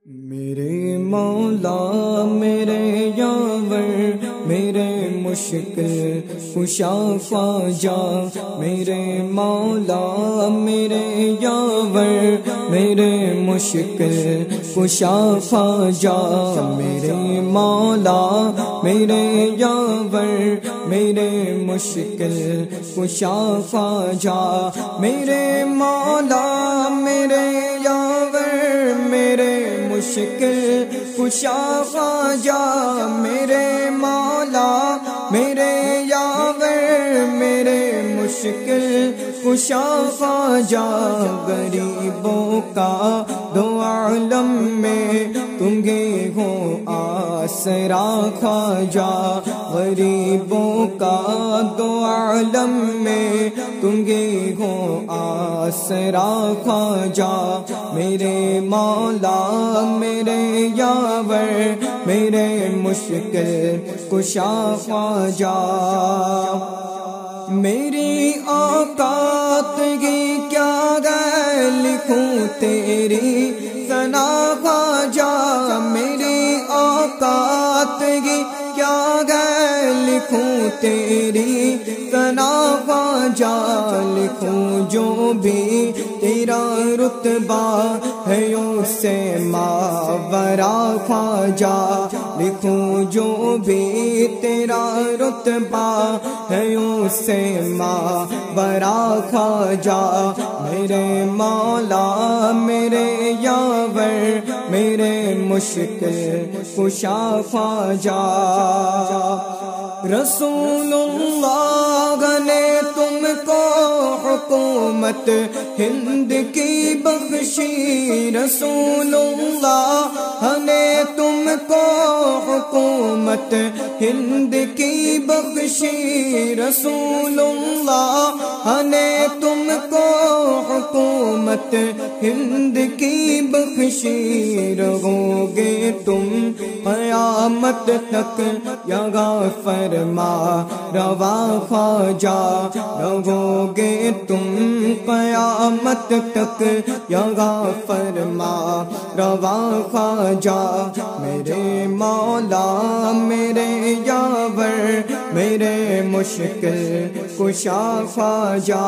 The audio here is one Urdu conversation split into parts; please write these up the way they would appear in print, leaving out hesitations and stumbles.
میرے مولا میرے یاور میرے مشکل کشا خواجہ، میرے مولا میرے یاور میرے مشکل کشا خواجہ، میرے مولا میرے یاور میرے مشکل کشا خواجہ، میرے مولا میرے یاور میرے مشکل کشا خواجہ، میرے مولا میرے یاور میرے مشکل کشا خواجہ، غریبوں کا دو عالم میں تم گے ہو آسرا خواجہ، غریبوں کا دو عالم میں تم گے ہو آسرا خواجہ، میرے مولا میرے یاور میرے مشکل کشا خواجہ، میری اوقات کی کیا گے لکھوں تیری ثنا خواجہ، میری اوقات کی کیا گے لکھوں تیری ثنا خواجہ، لکھوں جو بھی تیرا رتبہ ہے اس سے ماورا خواجہ، لکھوں جو بھی تیرا رتبہ ہے اس سے ماورا خواجہ، میرے مولا میرے یاور میرے مشکل کشا خواجہ، رسول اللہ نے تم کو حکومت ہند کی بخشی، رسول اللہ نے تم کو حکومت ہند کی بخشی، رسول اللہ نے تم کو حکومت ہند کی بخشی، رہو گے تم قیامت تک یہاں فرما روا خواجہ، رہو گے تم قیامت تک یہاں فرما روا خواجہ، میرے مولا میرے یاور میرے مشکل کشا خواجہ،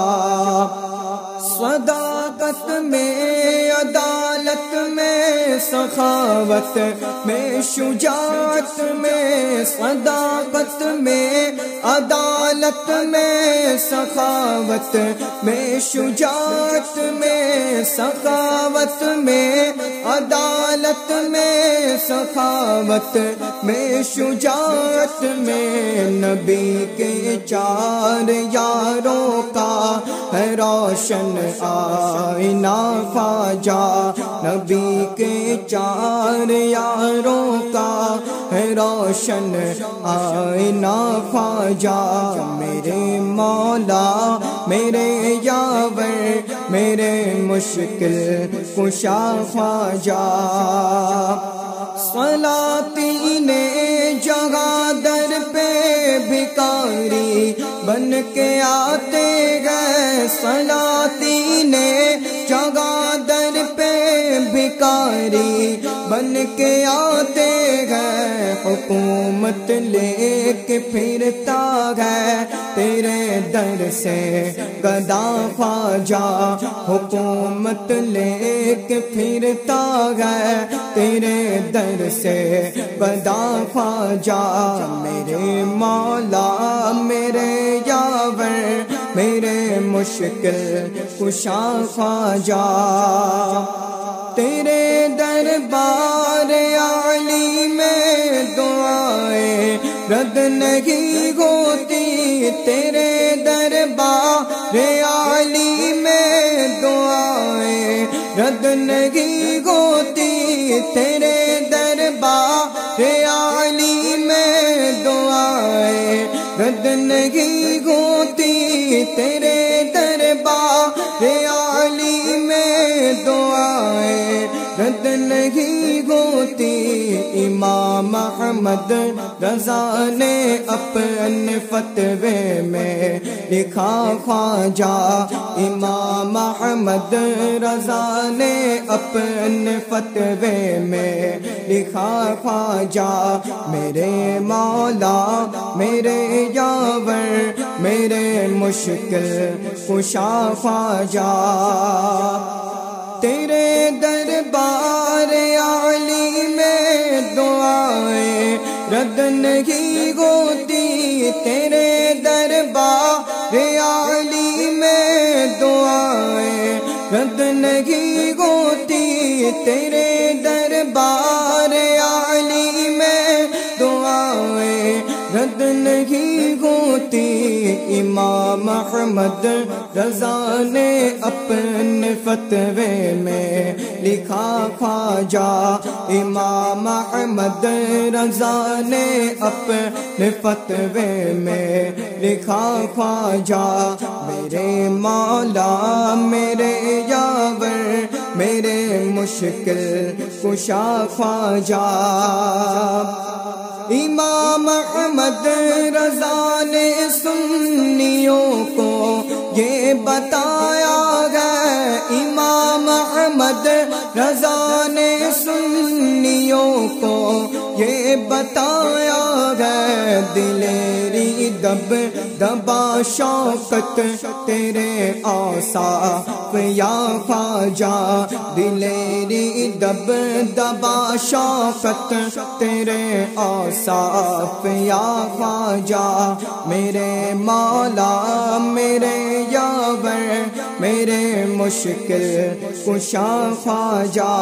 صداقت میں عدالت میں سخاوت میں شجاعت میں، صداقت میں عدالت میں سخاوت میں شجاعت میں، سخاوت میں عدالت میں سخاوت میں شجاعت میں، نبی کے چار یاروں کا ہے روشن آئینہ خواجہ، نبی کے چار یاروں کا ہے روشن آئینہ خواجہ، میرے مولا میرے یاور میرے مشکل کشا خواجہ، سلاطین جگہ در پہ بھکاری بن کے آتے گئے، سلاطین جگہ در پہ بھکاری بن کے آتے گئے، حکومت لے کے پھرتا ہے تیرے در سے گدا خواجہ، حکومت لے کے پھرتا ہے تیرے در سے گدا خواجہ، میرے مولا میرے یاور میرے مشکل کشا خواجہ، تیرے دربار عالی میں دعائیں رد نہیں ہوتی، تیرے دربار عالی میں دعائیں رد نہیں ہوتی، تیرے دربار عالی میں دعائیں رد نہیں ہوتی، تیرے دربار عالی میں دعائیں رد رد نہیں ہوتی امام احمد رضا نے اپنے فتوے میں لکھا خواجہ امام احمد رضا نے اپنے فتوے میں لکھا خواجہ میرے مولا میرے یاور میرے مشکل کشا خواجہ تیرے دربار عالی میں دعائیں رد نہیں ہوتی تیرے دربار عالی میں دعائیں رد نہیں ہوتی تیرے دربار عالی میں دعائیں رد نہیں ہوتی امام احمد رضا نے اپنے فتوے میں لکھا خواجہ امام احمد رضا نے اپنے فتوے میں لکھا خواجہ میرے مولا میرے یاور میرے مشکل کشا خواجہ امام احمد رضا نے سنیوں کو یہ بتایا ہے امام احمد رضا نے سنیوں کو یہ بتایا ہے دلیری دب دبا شوقت تیرے اوصاف یا خواجہ دلیری دب دبا شوقت تیرے اوصاف یا خواجہ میرے مولا میرے یاور میرے مشکل کشا خواجہ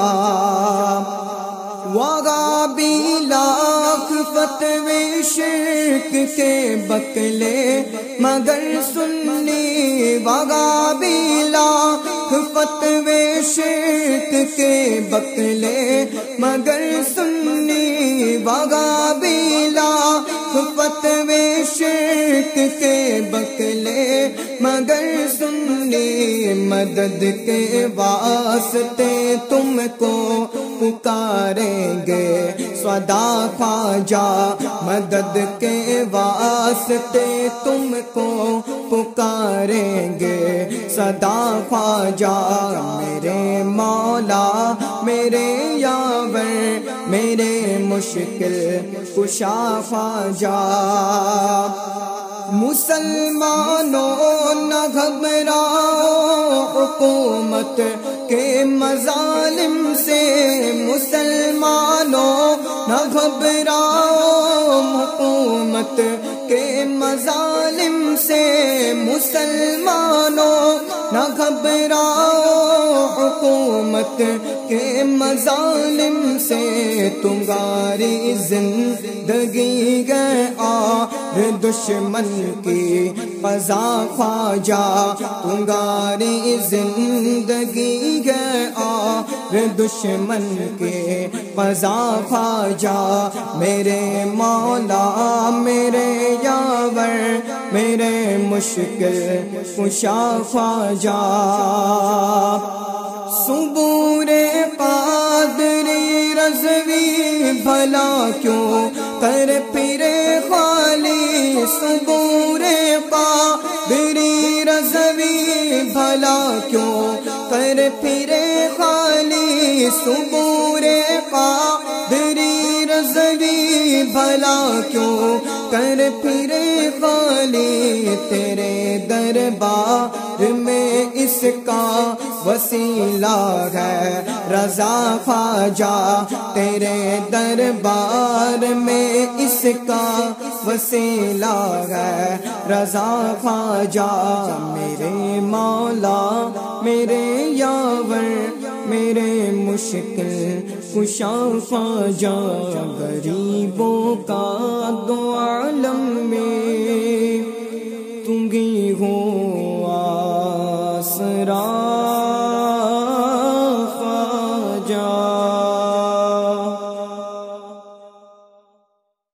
وغا بھی لاکھ فتوے شرک کے بکلے مگر سنی وغا بھی لاکھ فتوے شرک کے بکلے مگر سنی وغا بھی لاکھ فتوے شرک کے بکلے مگر سنی مدد کے واسطے تم کو پکاریں گے صدا خواجہ مدد کے واسطے تم کو پکاریں گے صدا خواجہ میرے مولا میرے یاور میرے مشکل کشا خواجہ مسلمانوں نہ گھبراؤ حکومت کے مظالم سے مسلمانوں نہ گھبراؤ حکومت کے مظالم سے مسلمانوں نہ گھبراؤ حکومت کے مظالم سے تمہاری زندگی گئے اور دشمن کی قضا خواجہ تمہاری زندگی گئے اور دشمن کے قضا خواجہ میرے مولا میرے یاور میرے مشکل کشا خواجہ صبور قادری رضوی بھلا کیوں کر پھرے خالی صبور قادری رضوی بھلا کیوں کر پھرے خالی صبور قادری رضوی بھلا کیوں کر پھرے خالی تیرے دربار میں اس کا وسیلہ ہے رضا خواجہ تیرے دربار میں اس کا وسیلہ ہے رضا خواجہ میرے مولا میرے یاور میرے مشکل کشا خواجہ غریبوں کا دو عالم میں تم ہی ہو آسرا